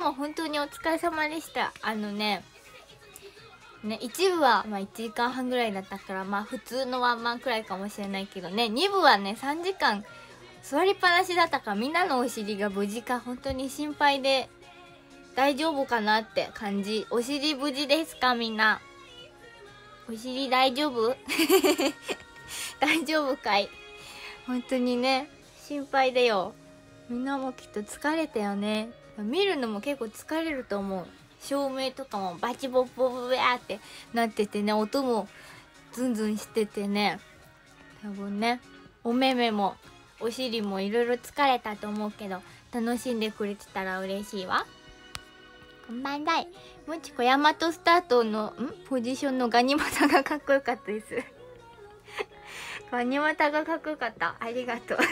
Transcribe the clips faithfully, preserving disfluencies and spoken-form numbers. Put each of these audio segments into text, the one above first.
もう本当にお疲れ様でした。あのねね、いち部はまあいちじかんはんぐらいだったから、まあ普通のワンマンくらいかもしれないけどね、に部はねさんじかん座りっぱなしだったから、みんなのお尻が無事か本当に心配で、大丈夫かなって感じ。お尻無事ですかみんな。お尻大丈夫大丈夫かい。本当にね心配だよ。みんなもきっと疲れたよね。見るのも結構疲れると思う。照明とかもバチボッボボベーってなっててね、音もズンズンしててね、多分ねお目目もお尻もいろいろ疲れたと思うけど、楽しんでくれてたら嬉しいわ。こんばんだい。もちこヤマトスタートのんポジションのガニ股がかっこよかったですガニ股がかっこよかった。ありがとう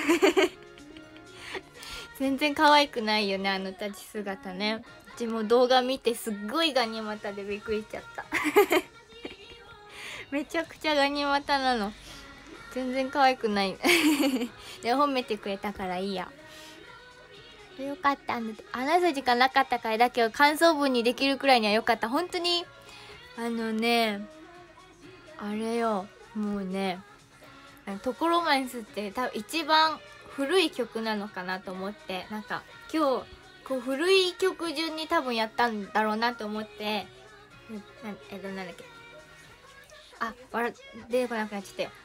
全然可愛くないよね、あの立ち姿ね。うちも動画見てすっごいガニ股でびっくりしちゃっためちゃくちゃガニ股なの。全然可愛くないで褒めてくれたからいいや。よかったんだって。穴筋がなかったからだけど感想文にできるくらいにはよかった。本当にあのねあれよ、もうねトコロマンスって多分一番古い曲なのかなと思って、なんか今日こう古い曲順に多分やったんだろうなと思って、なえっとなんだっけ、あ笑出てこなくなっちゃったよ。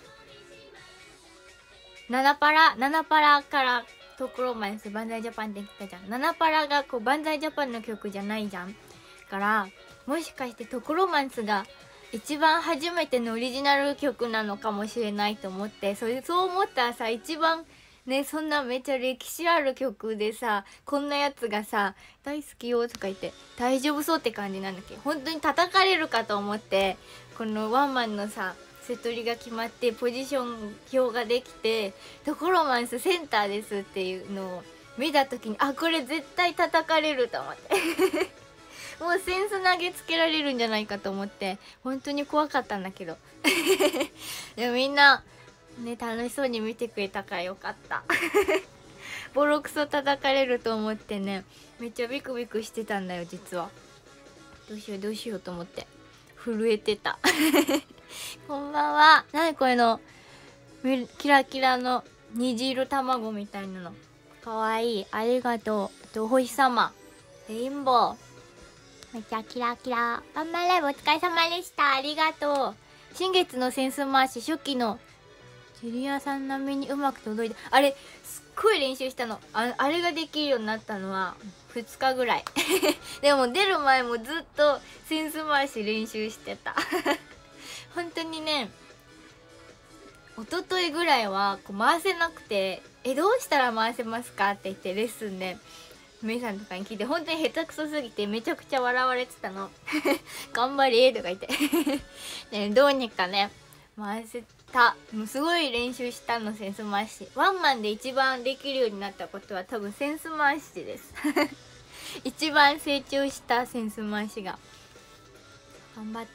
ナナパラナナパラからトコロマンスバンザイジャパンって言ったじゃん。ナナパラがこうバンザイジャパンの曲じゃないじゃん。から、もしかしてトコロマンスが一番初めてのオリジナル曲なのかもしれないと思って、それそう思ったらさ、一番ね、そんなめっちゃ歴史ある曲でさ、こんなやつがさ大好きよとか言って大丈夫そうって感じなんだけど、本当に叩かれるかと思って、このワンマンのさセトリが決まってポジション表ができてトコロマンスセンターですっていうのを見た時に、あこれ絶対叩かれると思ってもうセンス投げつけられるんじゃないかと思って本当に怖かったんだけどでもみんなね楽しそうに見てくれたからよかったボロクソ叩かれると思ってね、めっちゃビクビクしてたんだよ実は。どうしようどうしようと思って震えてたこんばんは。なにこれのキラキラの虹色卵みたいなのかわいい。ありがとう。あとお星様レインボーめっちゃキラキラ。ワンマンライブお疲れ様でした。ありがとう。新月のセンス回し初期のジュリアさん並みにうまく届いて、あれすっごい練習したの。 あ, あれができるようになったのはふつかぐらいでも出る前もずっとセンス回し練習してた本当にね、一昨日ぐらいはこう回せなくて、えどうしたら回せますかって言ってレッスンでメイさんとかに聞いて、本当に下手くそすぎてめちゃくちゃ笑われてたの頑張れとか言ってね、どうにかね回せた。もうすごい練習したの、センス回し。ワンマンで一番できるようになったことは多分センス回しです一番成長したセンス回しが。頑張った。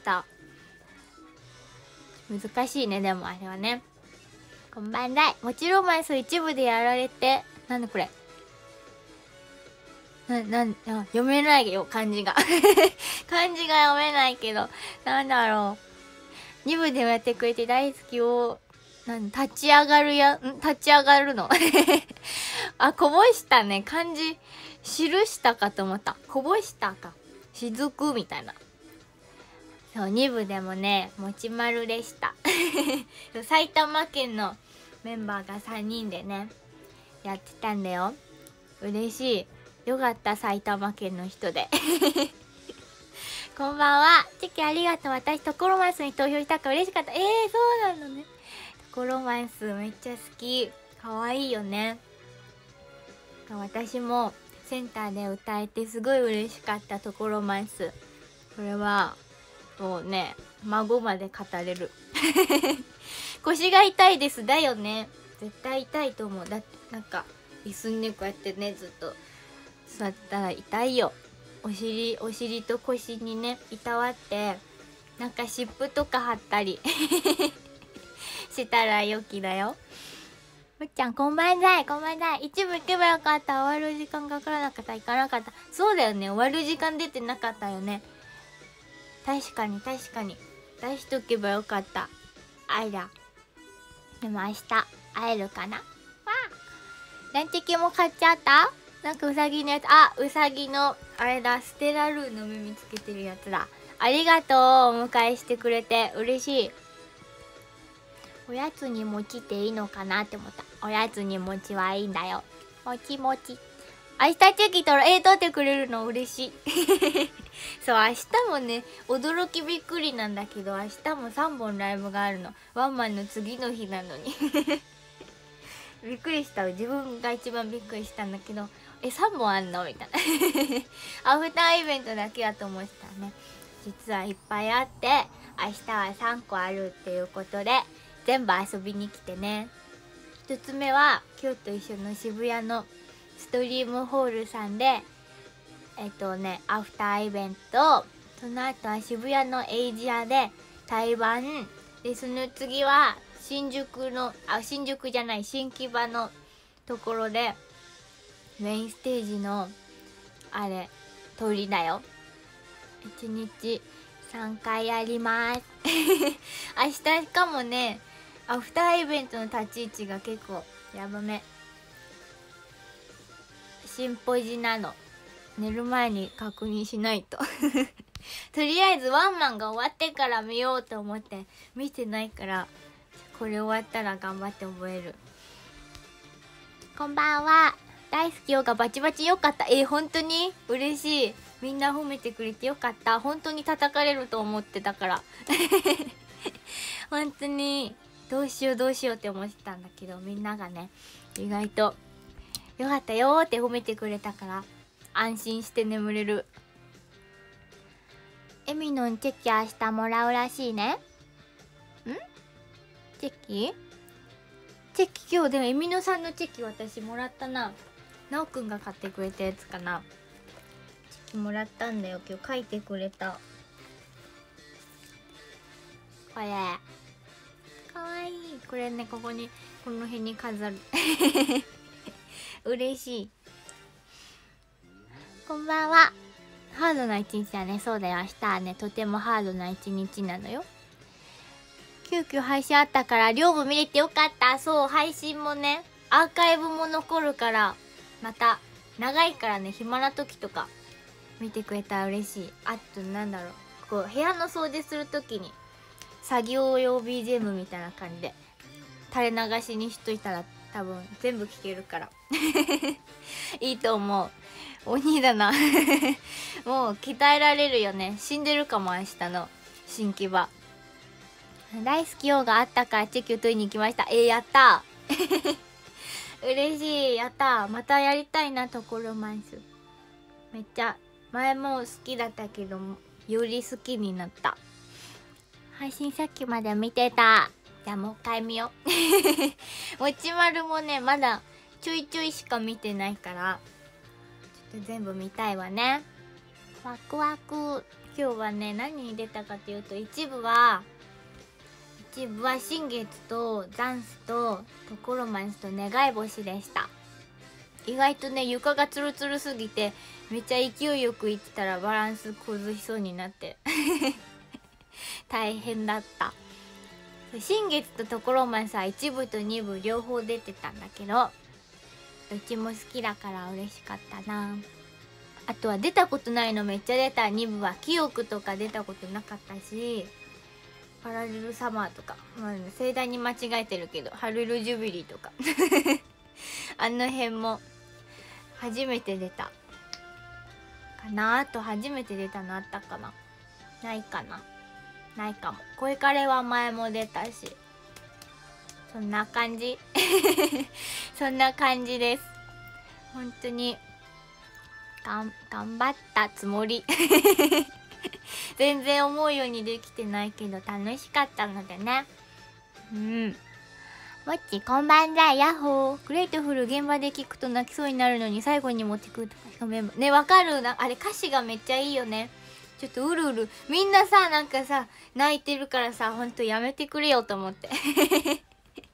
難しいね、でもあれはね。こんばんだい。もちろんマイス一部でやられて、なんだこれな、なん、あ読めないよ、漢字が漢字が読めないけど、なんだろう。に部でもやってくれて大好きを、なん立ち上がるや、ん立ち上がるのあ、こぼしたね。漢字、記したかと思った。こぼしたか。雫みたいな。そう、に部でもね、もちまるでした埼玉県のメンバーがさんにんでね、やってたんだよ。嬉しい。よかった、埼玉県の人でこんばんは。チェキありがとう。私トコロマンスに投票したから嬉しかった。えー、そうなのね。トコロマンスめっちゃ好き。かわいいよね。私もセンターで歌えてすごい嬉しかった。トコロマンス、これはもうね孫まで語れる腰が痛いですだよね。絶対痛いと思う。だってなんか椅子にねこうやってねずっと座ったら痛いよ。お尻お尻と腰にねいたわって、なんか湿布とか貼ったりしたら良きだよ。 ふっちゃんこんばんざい、こんばんざい。一部行けばよかった。終わる時間がわからなかった。行かなかった。そうだよね、終わる時間出てなかったよね。確かに確かに出しとけばよかった。あら、でも明日会えるかな。わあ、ランチキも買っちゃった。なんかうさぎのやつ、あ、うさぎのあれだ、ステラルーの耳つけてるやつだ。ありがとう、お迎えしてくれて嬉しい。おやつに餅っていいのかなって思った。おやつに餅はいいんだよ。もちもち。明日チェキ取る、えー、取ってくれるの嬉しい。そう、明日もね、驚きびっくりなんだけど、明日もさんぼんライブがあるの。ワンマンの次の日なのに。びっくりした。自分が一番びっくりしたんだけど、え、さんぼんあんのみたいな。アフターイベントだけだと思ってたね。実はいっぱいあって、明日はさんこあるっていうことで、全部遊びに来てね。ひとつめは今日と一緒の渋谷のストリームホールさんでえっとねアフターイベント、その後は渋谷のエイジアで対バンで、その次は新宿のあ新宿じゃない新木場のところでメインステージのあれ通りだよ。いちにちさんかいやります。明日しかもね、アフターイベントの立ち位置が結構やばめ。シンポジなの。寝る前に確認しないと。とりあえずワンマンが終わってから見ようと思って見てないから、これ終わったら頑張って覚える。こんばんは。大好きよがバチバチよかった。えー、本当に嬉しい。みんな褒めてくれてよかった。本当に叩かれると思ってたから。本当にどうしようどうしようって思ってたんだけど、みんながね意外とよかったよーって褒めてくれたから安心して眠れる。エミのんチェキ明日もらうらしいね。んチェキチェキ今日でもエミノさんのチェキ私もらったな。なおくんが買ってくれたやつかな。チェキもらったんだよ今日。書いてくれたこれかわいい。これね、ここにこの辺に飾る。嬉しい。こんばんは。ハードな一日だね。そうだよ、明日はねとてもハードな一日なのよ。急遽配信あったから両部見れてよかった。そう、配信もねアーカイブも残るから、また長いからね暇な時とか見てくれたら嬉しい。あとなんだろう、こう部屋の掃除する時に作業用 ビージーエム みたいな感じで垂れ流しにしといたら多分全部聴けるからいいと思う。鬼だな。もう鍛えられるよね。死んでるかも。明日の新木場大好きようがあったからチェキを取りに行きました。えー、やったー。嬉しい。やったー。またやりたいな、トコロマンス。めっちゃ前も好きだったけどより好きになった。配信さっきまで見てた。じゃあもう一回見よう。もちまるもねまだちょいちょいしか見てないからちょっと全部見たいわね。ワクワク。今日はね何に出たかというと、一部は一部は新月とザンスとトコロマンスと願い星でした。意外とね床がツルツルすぎてめっちゃ勢いよくいってたらバランス崩しそうになって大変だった。新月とトコロマンスはいち部とに部両方出てたんだけど、どっちも好きだから嬉しかったな。あとは出たことないのめっちゃ出た。に部は記憶とか出たことなかったし、パラレルサマーとか、まあ、盛大に間違えてるけどハルルジュビリーとかあの辺も初めて出たかな。あと初めて出たのあったかな。ないかな。ないかも。恋カレは前も出たし、そんな感じ。そんな感じです。本当にがん頑張ったつもり。全然思うようにできてないけど楽しかったのでね。うん。もっちこんばんだ。ヤッホー。グレートフル現場で聞くと泣きそうになるのに最後に持ってくるとかメンバーね、わかるな。あれ歌詞がめっちゃいいよね。ちょっとうるうるみんなさなんかさ泣いてるからさ、ほんとやめてくれよと思って。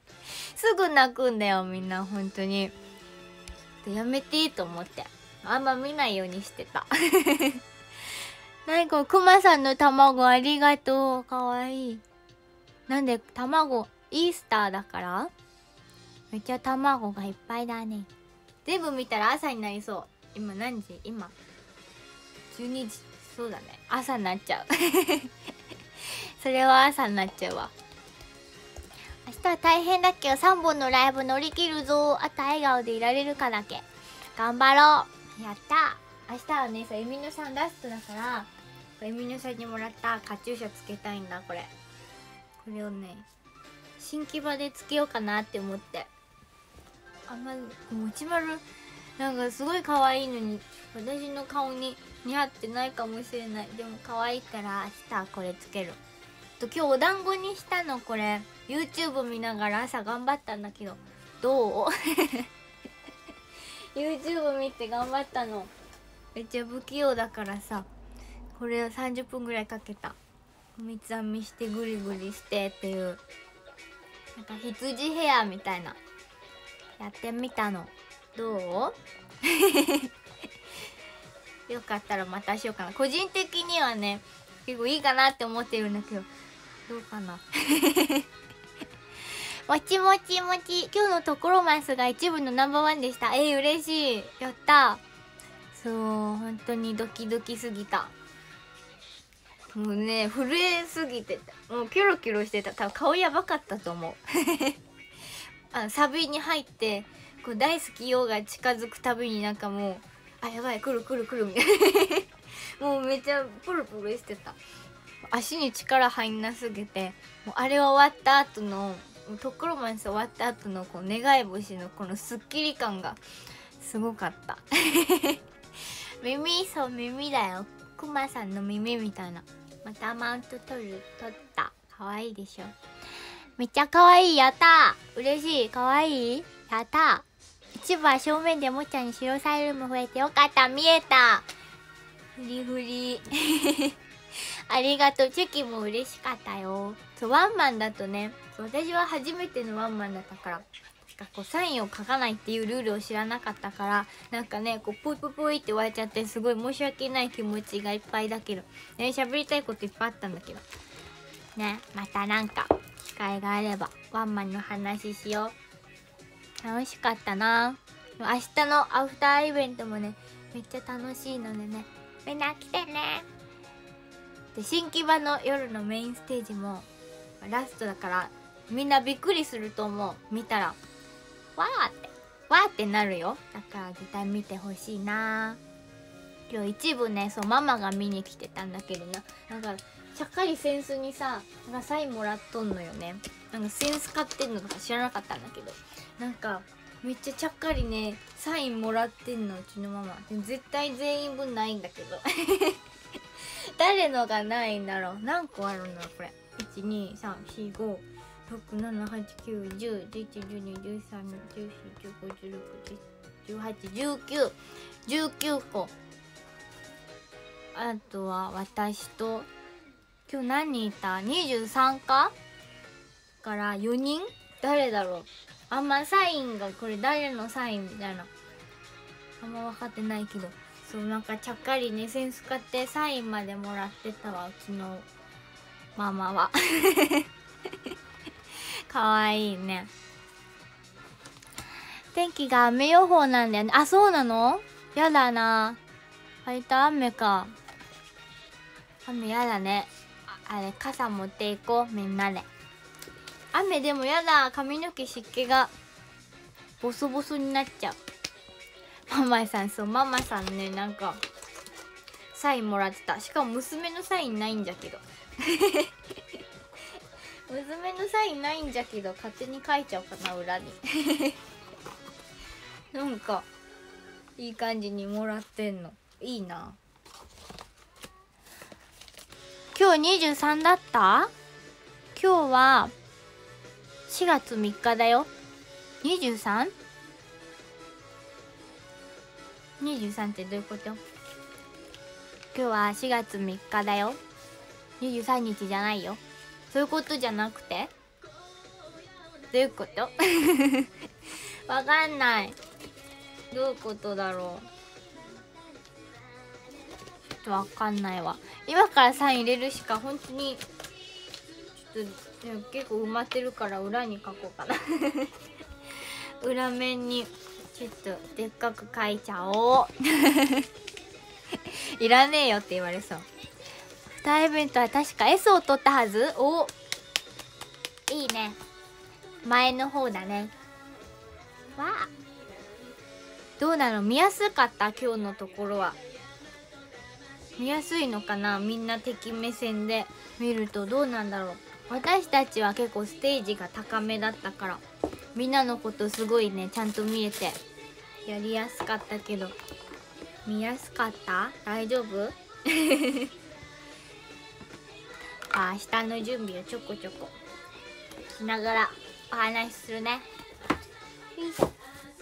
すぐ泣くんだよみんな本当に。やめてと思ってあんま見ないようにしてた。なにこれ、くまさんの卵ありがとう。かわいい。なんで卵イースターだからめっちゃ卵がいっぱいだね。全部見たら朝になりそう。今何時？今じゅうにじ。そうだね、朝になっちゃう。それは朝になっちゃうわ。明日は大変だけどさんぼんのライブ乗り切るぞ。あと笑顔でいられるかだけ頑張ろう。やった。明日はね、エミノさんラストだからエミノさんにもらったカチューシャつけたいんだ。これこれをね新木場でつけようかなって思って。あんまもちまるなんかすごい可愛いのに私の顔に似合ってないかもしれない。でも可愛いから明日はこれつけると。今日お団子にしたの。これ YouTube 見ながら朝頑張ったんだけどどう？ YouTube 見て頑張ったの。めっちゃ不器用だからさ、これをさんじゅっぷんぐらいかけた。三つ編みしてグリグリしてっていう、なんか羊ヘアみたいなやってみたの。どう？よかったらまたしようかな。個人的にはね結構いいかなって思ってるんだけどどうかな。もちもちもち。今日のところマンスが一部のナンバーワンでした。えー、嬉しい。やった。そう本当にドキドキすぎた。もうね震えすぎてた。もうキョロキョロしてた。多分顔やばかったと思う。あのサビに入ってこう大好きよが近づくたびになんかもうあやばい来る来る来るみたいな。もうめっちゃプルプルしてた。足に力入んなすぎて、もうあれ終わった後のところまで終わった後のこう願い星のこのスッキリ感がすごかった。耳、そう耳だよ。クマさんの耳みたいな。またマウント取る取った。かわいいでしょ。めっちゃかわいい。やったー。嬉しい。かわいい。やったー。一部は正面でもちゃんに白サイルーム増えてよかった。見えた。フリフリ。ありがとう。チェキも嬉しかったよ。そう、ワンマンだとね、そう私は初めてのワンマンだったから、なんかこうサインを書かないっていうルールを知らなかったから、なんかね、こうポイポイポイって言われちゃって、すごい申し訳ない気持ちがいっぱいだけど、ね、喋りたいこといっぱいあったんだけど。ね、またなんか、機会があれば、ワンマンの話しよう。楽しかったな。明日のアフターイベントもね、めっちゃ楽しいのでね、みんな来てね。で新木場の夜のメインステージもラストだからみんなびっくりすると思う。見たらわーってわーってなるよ。だから絶対見てほしいな。今日一部ね、そうママが見に来てたんだけどな、なんかちゃっかりセンスにさなんかサインもらっとんのよね。なんかセンス買ってんのとか知らなかったんだけど、なんかめっちゃちゃっかりねサインもらってんのうちのママ。で絶対全員分ないんだけど。誰のがないんだろう。何個あるんだろうこれ。いちにさんしごろくななはちきゅうじゅうじゅういちじゅうにじゅうさんじゅうよんじゅうごじゅうろくじゅうはちじゅうきゅうじゅうきゅうこ。あとは私と今日何人いた？にじゅうさんかからよにん。誰だろう。あんまサインがこれ誰のサインみたいなあんま分かってないけど、そうなんかちゃっかりねセンス買ってサインまでもらってたわうちのママは。かわいいね。天気が雨予報なんだよね。あ、そうなの？やだな。割と雨か。雨やだね。あ、あれ傘持っていこうみんなで。雨でもやだ。髪の毛湿気がボソボソになっちゃう。ママさん、そうママさんね、なんかサインもらってた。しかも娘のサインないんじゃけど。娘のサインないんじゃけど勝手に書いちゃおうかな裏に。なんかいい感じにもらってんのいいな。今日にじゅうさんだった？今日はしがつみっかだよ。 にじゅうさん？ にじゅうさんってどういうこと？今日はしがつみっかだよ。にじゅうさんにちじゃないよ。そういうことじゃなくてどういうことわかんない。どういうことだろう。ちょっとわかんないわ。今からサイン入れるしか本当にちょっとでも結構埋まってるから裏に書こうかな裏面にちょっとでっかく書いちゃおういらねえよって言われそう。二イベントは確か S を取ったはず。お、いいね。前の方だね。わあ、どうなの、見やすかった？今日のところは見やすいのかな。みんな敵目線で見るとどうなんだろう。私たちは結構ステージが高めだったからみんなのことすごいねちゃんと見えてやりやすかったけど、見やすかった？大丈夫あ、明日の準備をちょこちょこしながらお話しするね。よいしょ。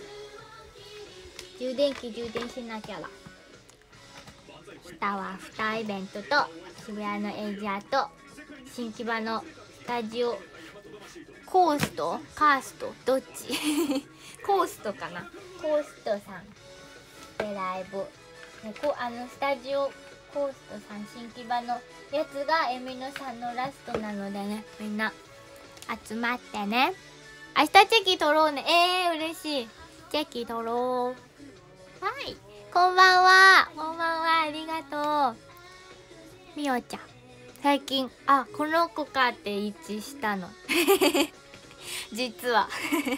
充電器充電しなきゃだ。明日はにイベントと渋谷のエイジャーと新木場のスタジオコーストカーストどっちコーストかな、コーストさんでライブ、ね、こあのスタジオコーストさん新木場のやつがエミノさんのラストなのでね、みんな集まってね。明日チェキ取ろうね。えー、嬉しい。チェキ取ろう。はい、こんばんは。こんばんは、ありがとう。みおちゃん最近、あ、この子かって一致したの実は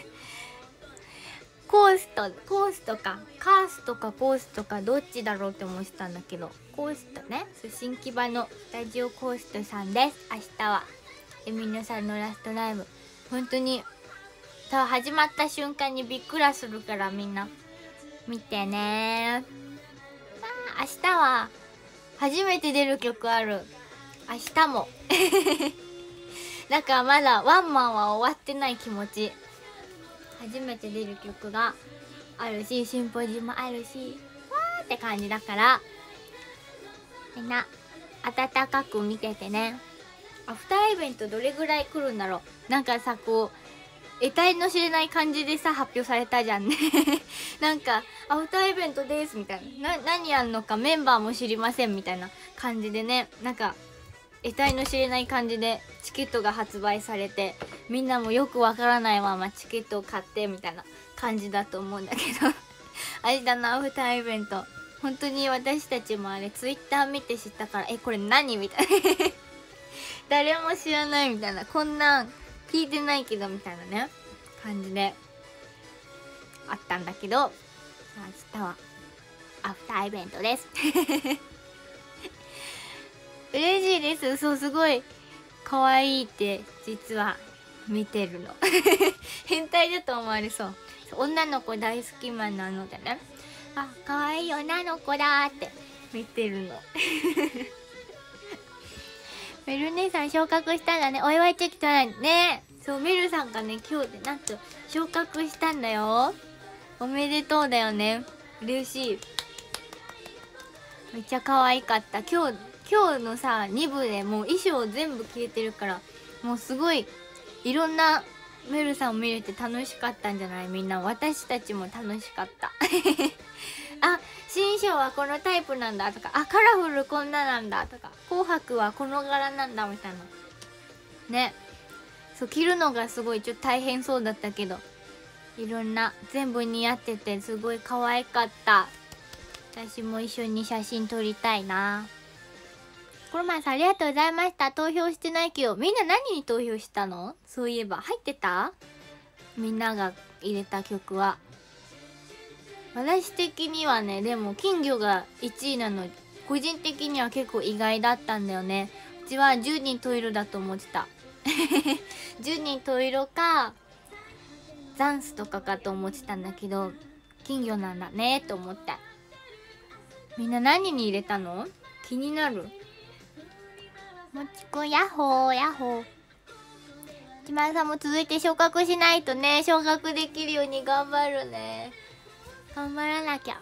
コーストコーストかカーストかコーストかどっちだろうって思ってたんだけど、コーストね。新木場のスタジオコーストさんです。明日はエミノさんのラストライブ、本当にさ始まった瞬間にびっくらするからみんな見てね。あ、明日は初めて出る曲ある。明日もだからまだワンマンは終わってない気持ち。初めて出る曲があるし、シンポジもあるし、わーって感じだからみんな温かく見ててね。アフターイベントどれぐらい来るんだろう。なんかさ、こう得体の知れない感じでさ発表されたじゃんねなんかアフターイベントですみたいな、な何やんのかメンバーも知りませんみたいな感じでね、なんか得体の知れない感じでチケットが発売されて、みんなもよくわからないままチケットを買ってみたいな感じだと思うんだけど明日のアフターイベント本当に私たちもあれツイッター見て知ったから、えこれ何みたいな誰も知らないみたいな、こんなん聞いてないけどみたいなね感じであったんだけど、明日はアフターイベントです嬉しいです。そう、すごい可愛いって実は見てるの変態だと思われそう。女の子大好きマンなのでね、あ、可愛い女の子だって見てるのメル姉さん昇格したんだね。お祝いチェキ取らないね。そう、メルさんがね今日でなんと昇格したんだよ。おめでとうだよね。嬉しい。めっちゃ可愛かった。今日今日のさに部でもう衣装全部消えてるから、もうすごいいろんなメルさんを見れて楽しかったんじゃない？みんな私たちも楽しかったあ、新衣装はこのタイプなんだとか、あ、カラフルこんななんだとか、紅白はこの柄なんだみたいなね。そう、着るのがすごいちょっと大変そうだったけど、いろんな全部似合っててすごい可愛かった。私も一緒に写真撮りたいな。コロマンさんありがとうございました。投票してないけどみんな何に投票したの？そういえば入ってた？みんなが入れた曲は。私的にはね、でも金魚がいちいなの個人的には結構意外だったんだよね。うちはじゅうにん十色だと思ってたじゅうにん十色かザンスとかかと思ってたんだけど、金魚なんだねと思って。みんな何に入れたの？気になる。もちくんヤッホーヤッホー。ちまるさんも続いて昇格しないとね。昇格できるように頑張るね。頑張らなきゃ。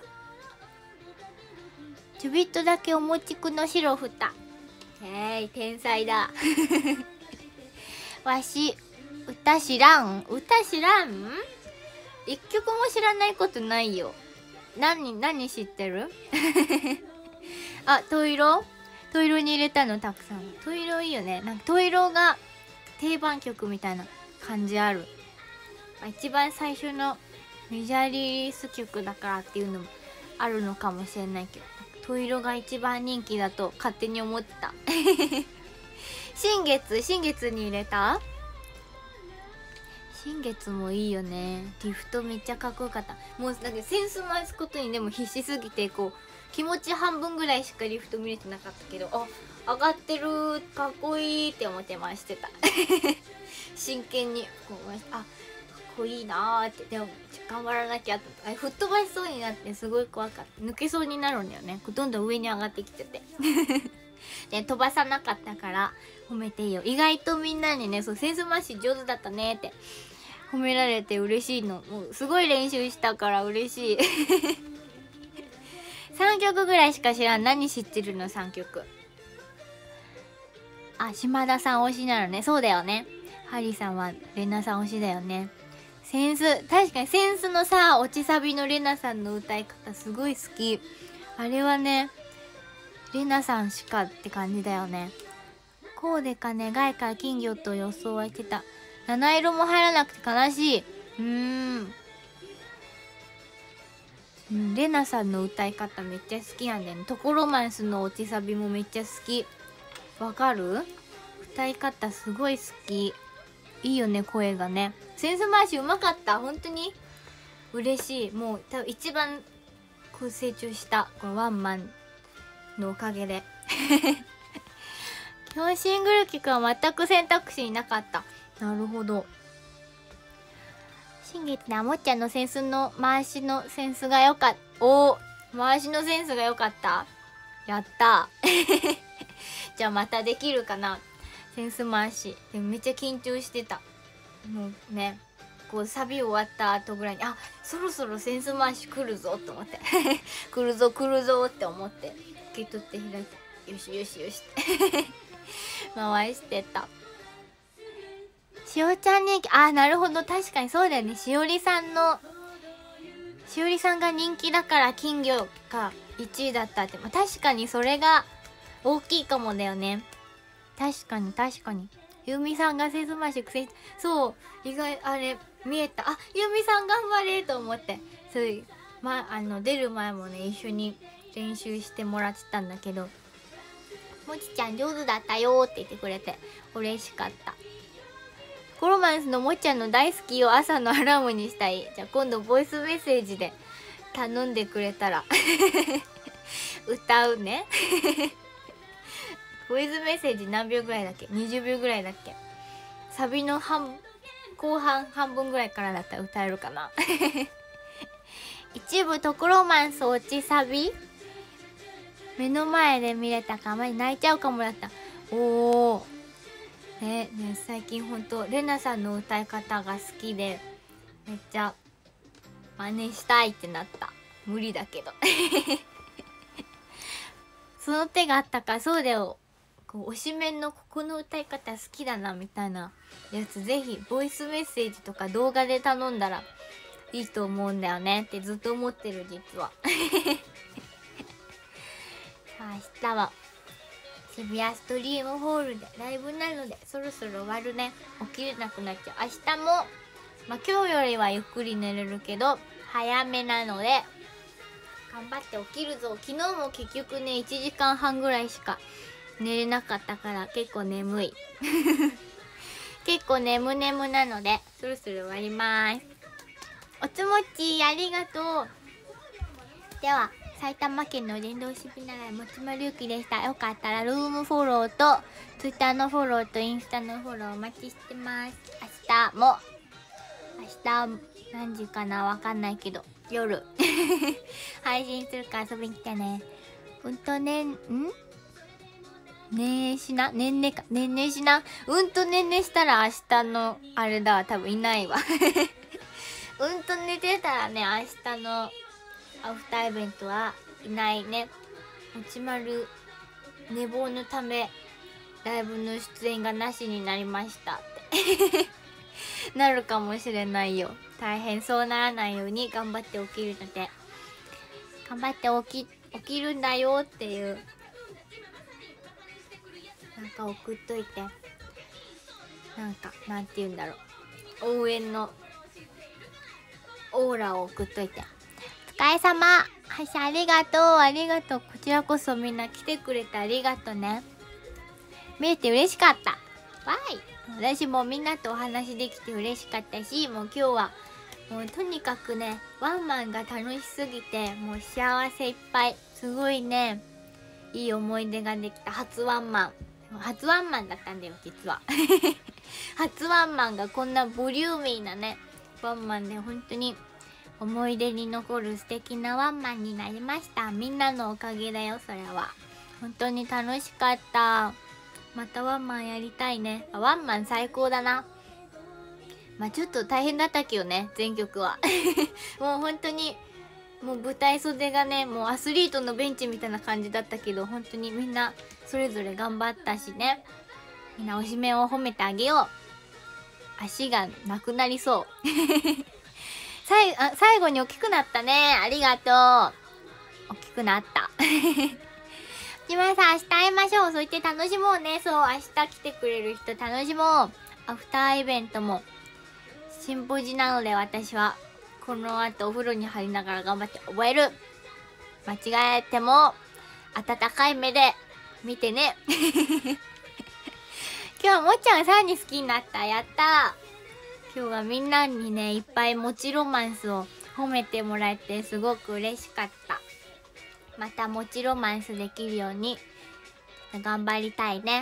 ちょびっとだけおもちくの白ふた。へい、天才だわし歌知らん歌知らん一曲も知らないことないよ。何何知ってるあ、トイロトイロに入れたのたくさん。トイロいいよね。なんかトイロが定番曲みたいな感じある。まあ、一番最初のメジャーリリース曲だからっていうのもあるのかもしれないけど、トイロが一番人気だと勝手に思ってた新月新月に入れた。新月もいいよね。ギフトめっちゃかっこよかった。もうなんかセンス回すことにでも必死すぎて、こう気持ち半分ぐらいしかリフト見れてなかったけど、あ、上がってる、かっこいいって思って回してた真剣にこう回して、あ、かっこいいなーって。でも頑張らなきゃって、あ、吹っ飛ばしそうになってすごい怖かった。抜けそうになるんだよね。どんどん上に上がってきててで飛ばさなかったから褒めていいよ。意外とみんなにね、そうセンス回し上手だったねって褒められて嬉しいの。もうすごい練習したから嬉しいさんきょくぐらいしか知らん。何知ってるのさんきょく。あ、島田さん推しなのね。そうだよね。ハリーさんはレナさん推しだよね。センス、確かにセンスのさ、落ちサビのレナさんの歌い方すごい好き。あれはね、レナさんしかって感じだよね。こうでか願いから金魚と予想はしてた。七色も入らなくて悲しい。うーん。うん、レナさんの歌い方めっちゃ好きなんだよね。トコロマンスの落ちサビもめっちゃ好き。わかる？歌い方すごい好き。いいよね、声がね。センス回しうまかった。本当に嬉しい。もう多分一番こう成長したこのワンマンのおかげで今日シングル曲は全く選択肢になかった。なるほど。新月ね、あもっちゃんのセンスの回しのセンスが良かった。おー、回しのセンスが良かった。やったじゃあまたできるかな、センス回し。でもめっちゃ緊張してた。もうね、こうサビ終わった後ぐらいに、あ、そろそろセンス回し来るぞと思って来るぞ来るぞって思って受け取って開いて、よしよしよしって回してた。しおちゃん人気、あ、なるほど、確かにそうだよね。しおりさんのしおりさんが人気だから金魚がいちいだったって、まあ、確かにそれが大きいかもだよね。確かに確かに。ゆうみさんがセンス回し苦戦、そう意外、あれ見えた。あ、ゆうみさん頑張れと思って、そういう、まあの出る前もね一緒に練習してもらってたんだけど、もちちゃん上手だったよって言ってくれて嬉しかった。コロマンスのもっちゃんの大好きを朝のアラームにしたい。じゃあ今度ボイスメッセージで頼んでくれたら歌うねボイスメッセージ何秒ぐらいだっけ？ にじゅう 秒ぐらいだっけ？サビの半後半半分ぐらいからだったら歌えるかな一部トコロマンス落ちサビ目の前で見れたかあまり泣いちゃうかもだった。おおね、ね、最近ほんとレナさんの歌い方が好きでめっちゃ真似したいってなった。無理だけどその手があったか。そうだよ、こう推しメンのここの歌い方好きだなみたいなやつ、ぜひボイスメッセージとか動画で頼んだらいいと思うんだよねってずっと思ってる実は明日は渋谷ストリームホールでライブなのでそろそろ終わるね。起きれなくなっちゃう。明日もまあ今日よりはゆっくり寝れるけど早めなので頑張って起きるぞ。昨日も結局ねいちじかんはんぐらいしか寝れなかったから結構眠い結構眠眠なのでそろそろ終わります。おつもちありがとう。では埼玉県の電動シビならもちまるゆきでした。よかったらルームフォローとツイッターのフォローとインスタのフォローお待ちしてます。明日も明日何時かなわかんないけど夜配信するから遊びに来てね。うんとねんねえしなねんねかねんねしなうんとねんねしたら明日のあれだわ、多分いないわうんと寝てたらね明日のアフターイベントはいないね。もちまる寝坊のためライブの出演がなしになりましたってなるかもしれないよ。大変そうならないように頑張って起きるので、頑張って起き起きるんだよっていうなんか送っといて、なんかなんて言うんだろう、応援のオーラを送っといて、お疲れ様、はしありがとう、ありがとう、こちらこそみんな来てくれてありがとうね。見れて嬉しかった。わーい。私もみんなとお話できて嬉しかったし、もう今日はもうとにかくね、ワンマンが楽しすぎて、もう幸せいっぱい、すごいね、いい思い出ができた。初ワンマン、初ワンマンだったんだよ実は。初ワンマンがこんなボリューミーなねワンマンで、本当に思い出に残る素敵なワンマンになりました。みんなのおかげだよ、それは。本当に楽しかった。またワンマンやりたいね。ワンマン最高だな。まあちょっと大変だったけどね、全曲は。もう本当にもう舞台袖がね、もうアスリートのベンチみたいな感じだったけど、本当にみんなそれぞれ頑張ったしね。みんな推しメンを褒めてあげよう。足がなくなりそう。最あ最後に大きくなったね。ありがとう。大きくなった。ジマさん、明日会いましょう。そう言って楽しもうね。そう、明日来てくれる人楽しもう。アフターイベントもシンポジなので、私はこの後お風呂に入りながら頑張って覚える。間違えても温かい目で見てね。今日はもっちゃんがさらに好きになった。やったー。今日はみんなにね、いっぱいもちロマンスを褒めてもらえてすごく嬉しかった。またもちロマンスできるように頑張りたいね。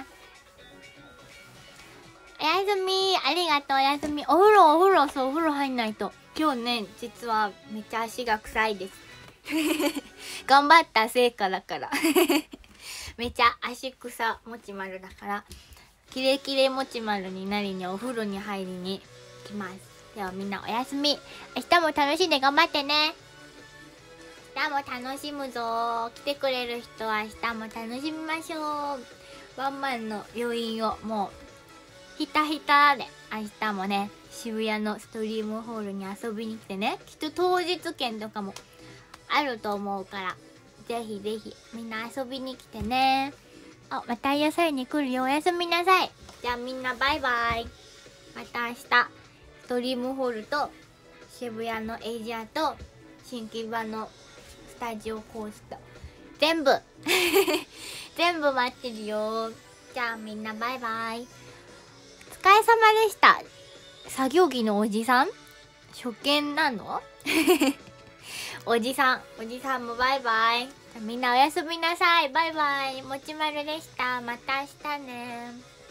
おやすみ、ありがとう。おやすみ。お風呂お風呂、そう、お風呂入んないと。今日ね、実はめっちゃ足が臭いです。頑張った成果だから。めっちゃ足臭もちまるだから、キレキレもちまるになりにお風呂に入りに来ます。ではみんなおやすみ。明日も楽しんで頑張ってね。明日も楽しむぞ。来てくれる人は明日も楽しみましょう。ワンマンの余韻をもうひたひたで、明日もね、渋谷のストリームホールに遊びに来てね。きっと当日券とかもあると思うから、ぜひぜひみんな遊びに来てね。あ、また野菜に来るよ。おやすみなさい。じゃあみんなバイバイ。また明日、ストリームホールと渋谷のエイジアと新木場のスタジオコースト、全部全部待ってるよ。じゃあみんなバイバイ。お疲れ様でした。作業着のおじさん初見なの？おじさん、おじさんもバイバイ。みんなおやすみなさい。バイバイ。もちまるでした。また明日ね。